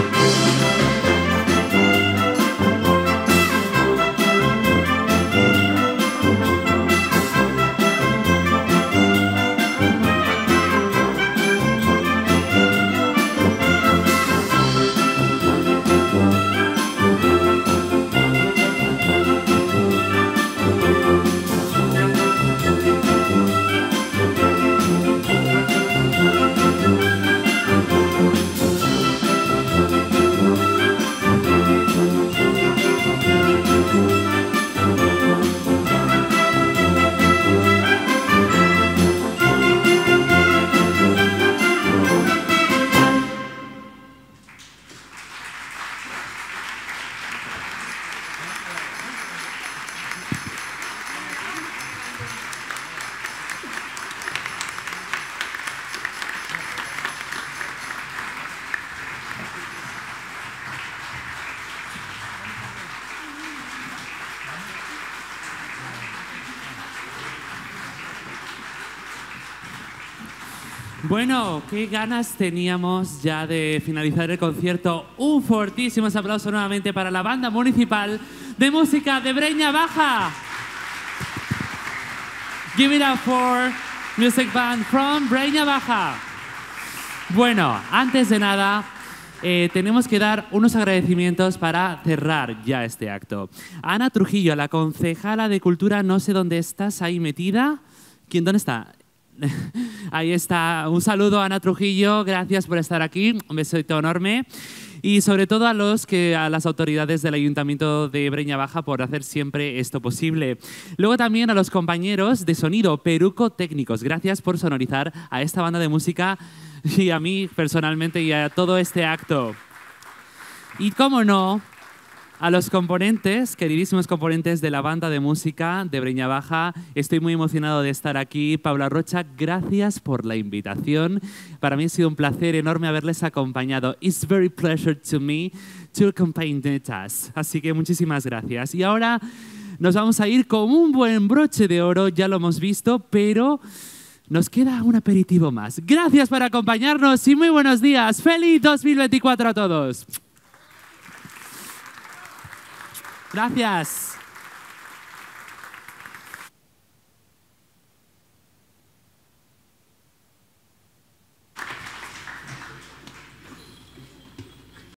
Bueno, qué ganas teníamos ya de finalizar el concierto. Un fortísimo aplauso nuevamente para la Banda Municipal de Música de Breña Baja. Give it up for Music Band from Breña Baja. Bueno, antes de nada, tenemos que dar unos agradecimientos para cerrar ya este acto. Ana Trujillo, la concejala de Cultura, no sé dónde estás ahí metida. ¿Dónde está? Ahí está. Un saludo a Ana Trujillo, gracias por estar aquí, un besito enorme. Y sobre todo a las autoridades del Ayuntamiento de Breña Baja por hacer siempre esto posible. Luego también a los compañeros de sonido, Peruco Técnicos, gracias por sonorizar a esta banda de música y a mí personalmente y a todo este acto. Y cómo no, a los componentes, queridísimos componentes de la banda de música de Breña Baja, estoy muy emocionado de estar aquí. Paula Rocha, gracias por la invitación. Para mí ha sido un placer enorme haberles acompañado. It's very pleasure to me to accompany us. Así que muchísimas gracias. Y ahora nos vamos a ir con un buen broche de oro, ya lo hemos visto, pero nos queda un aperitivo más. Gracias por acompañarnos y muy buenos días. ¡Feliz 2024 a todos! Gracias.